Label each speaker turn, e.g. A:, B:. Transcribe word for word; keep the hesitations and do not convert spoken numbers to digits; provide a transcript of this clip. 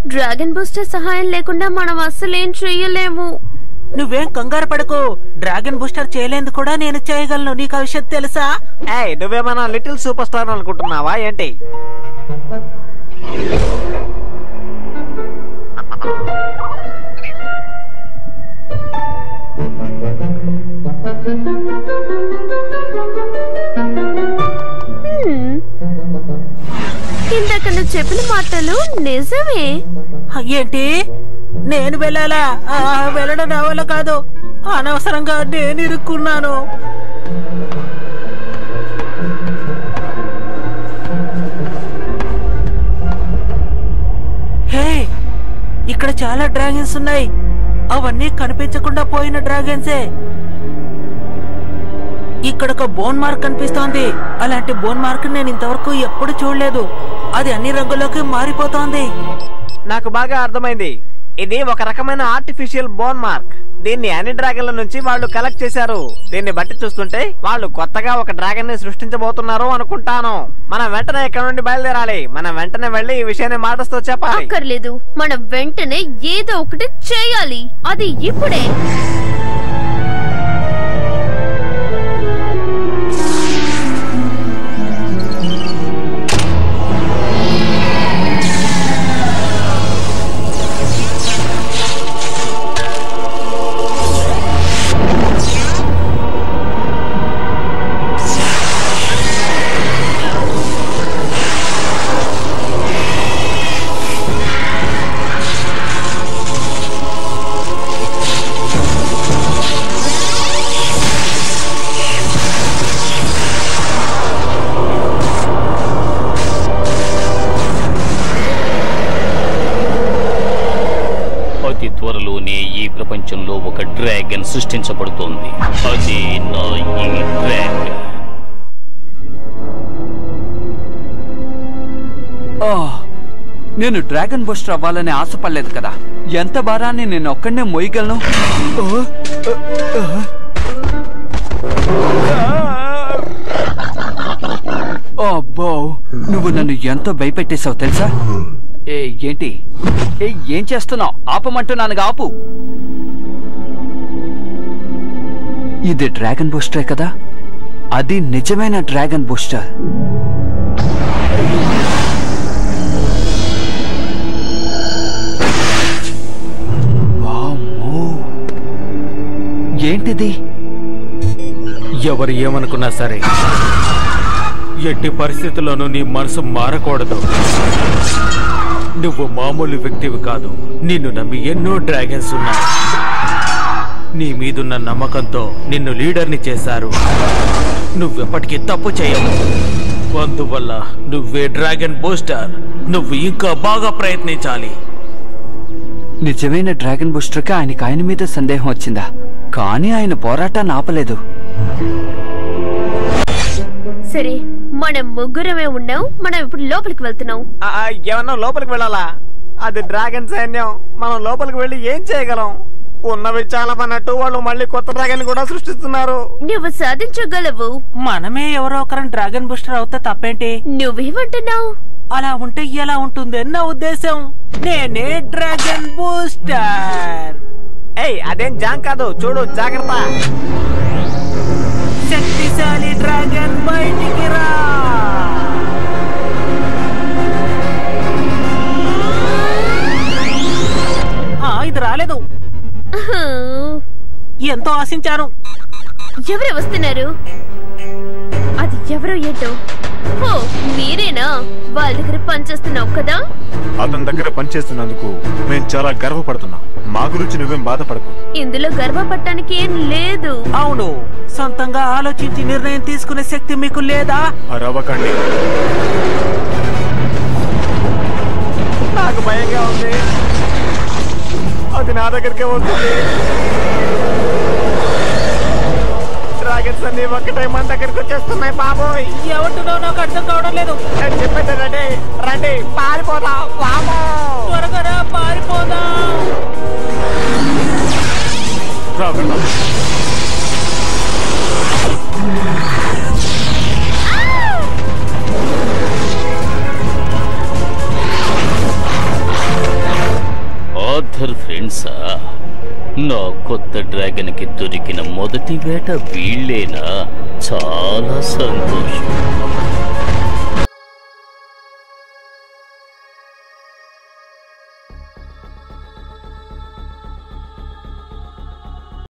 A: Dragon booster సహాయం లేకుండా మనం అస్సలేం చెయ్యలేము.
B: నువ్వేం కంగారు పడకు, డ్రాగన్ బూస్టర్ చేయలేదు కూడా నేను చేయగలను. నీకు ఆ విషయం తెలుసా?
C: ఏయ్, నువ్వేమన్నా లిటిల్ సూపర్ స్టార్ అనుకుంటున్నావా ఏంటి?
A: ఇందాక నువ్వు చెప్పిన మాటలు నిజమే.
B: ఏంటి? నేను వెళ్ళాలా? వెళ్ళడం నా వల్ల కాదు. అనవసరంగా నేను ఇరుక్కున్నాను. హే, ఇక్కడ చాలా డ్రాగన్స్ ఉన్నాయి. అవన్నీ కనిపించకుండా పోయిన డ్రాగన్సే. ఇక్కడ ఒక బోన్ మార్క్ కనిపిస్తోంది. అలాంటి బోన్ మార్క్ నేను ఇంతవరకు ఎప్పుడు చూడలేదు. అది అన్ని రంగుల్లోకి మారిపోతోంది.
C: నాకు బాగా అర్థమైంది. ఇది ఒక రకమైన ఆర్టిఫిషియల్ బోన్ మార్క్. దీన్ని అన్ని డ్రాగన్ల నుంచి వాళ్ళు కలెక్ట్ చేశారు. దీన్ని బట్టి చూస్తుంటే వాళ్ళు కొత్తగా ఒక డ్రాగన్ ని సృష్టించబోతున్నారు అనుకుంటాను. మనం వెంటనే ఇక్కడ నుండి బయలుదేరాలి. మనం వెంటనే వెళ్లి ఈ విషయాన్ని మాటస్తో చెప్పాలి.
A: అక్కర్లేదు, మనం వెంటనే ఏదో ఒకటి చేయాలి. అది ఇప్పుడే.
D: త్వరలోనే ఈ ప్రపంచంలో ఒక డ్రాగన్ సృష్టించబడుతోంది. అది నా ఈ డ్రాగన్.
E: నేను డ్రాగన్ బూస్టర్ అవ్వాలని ఆశపడలేదు కదా. ఎంత భారాన్ని నేను ఒక్కడనే మోయగలను? అబ్బో, నువ్వు నన్ను ఎంతో భయపెట్టేశావు తెలుసా? ఏ ఏంటి? ఏ ఏం చేస్తున్నావు? ఆపమంటున్నానుగా, ఆపు. ఇది డ్రాగన్ బూస్టరే కదా? అది నిజమైన డ్రాగన్ బూస్టర్. ఏంటిది?
F: ఎవరు ఏమనుకున్నా సరే, ఎట్టి పరిస్థితుల్లోనూ నీ మనసు మారకూడదు. నువ్వు మామూలు వ్యక్తివి కాదు. నిన్ను నమ్మి ఎన్నో డ్రాగన్స్ ఉన్నాయి. నీ మీదున్న నమ్మకంతో నిన్ను లీడర్ని చేశారు. నువ్వెప్పటికీ తప్పు చేయవు. అందువల్ల నువ్వే డ్రాగన్ బూస్టర్. నువ్వు ఇంకా బాగా ప్రయత్నించాలి.
E: నిజమైన డ్రాగన్ బూస్టర్కి ఆయనకి ఆయన మీద సందేహం వచ్చిందా? కానీ ఆయన పోరాటాన్ని ఆపలేదు.
A: సరే, మనం ముగ్గురమే ఉన్నాం. మనం ఇప్పుడు లోపలికి వెళ్తున్నాం.
C: ఏమన్నా లోపలికి వెళ్ళాలా? అది డ్రాగన్ సైన్యం. మనం లోపలికి వెళ్ళి ఏం చేయగలం? ఉన్నవి చాలా అన్నట్టు వాళ్ళు మళ్ళీ కొత్త డ్రాగన్ కూడా సృష్టిస్తున్నారు.
A: నువ్వు సాధించగలవు.
B: మనమే ఎవరో ఒకరిని డ్రాగన్ బూస్టర్ అవుతే తప్పేంటి?
A: నువ్వేమంటున్నావు?
B: అలా ఉంటే ఎలా ఉంటుంది నా ఉద్దేశం. నేనే డ్రాగన్ బూస్టర్.
C: ఏయ్, అదేం జాంగ్ కాదు, చూడు జాగ్రత్త.
B: శక్తిశాలి డ్రాగన్ బయటికి రా. ఇది రాలేదు. ఎంతో ఆశించాను.
A: ఎవరు వస్తున్నారు? అది ఎవరో ఏంటో. ఓ, మీరేనా? వాళ్ళ దగ్గర పనిచేస్తున్నావు కదా?
G: అతని దగ్గర పనిచేస్తున్నందుకు మేము చాలా గర్వపడుతున్నాం. మా గురించి నువ్వేం బాధపడకు.
A: ఇందులో గర్వపడటానికి ఏం లేదు.
B: అవును, సొంతంగా ఆలోచించి నిర్ణయం తీసుకునే శక్తి మీకు లేదా?
G: అరవకండి.
C: నాకు భయంగా ఉంది. అది నా దగ్గరికే వస్తుంది. డ్రాగన్స్ అన్ని ఒక్కటే మన దగ్గరికి వచ్చేస్తున్నాయి. బాబోయ్,
B: ఎవరినో నాకు అర్థం కావడం లేదు.
C: చెప్పండి, రండి రండి, పారిపోదాం. బాబో,
B: త్వరగా పారిపోదాం.
D: ఇద్దరు ఫ్రెండ్సా? నా కొత్త డ్రాగన్ కి దొరికిన మొదటి వేట వీళ్ళేనా? చాలా సంతోషం.